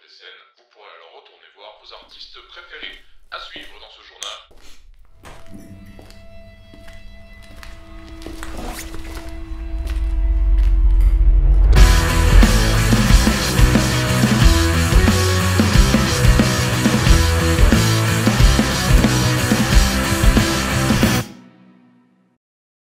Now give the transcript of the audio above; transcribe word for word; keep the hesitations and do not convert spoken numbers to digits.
des scènes, vous pourrez alors retourner voir vos artistes préférés. À suivre dans ce journal,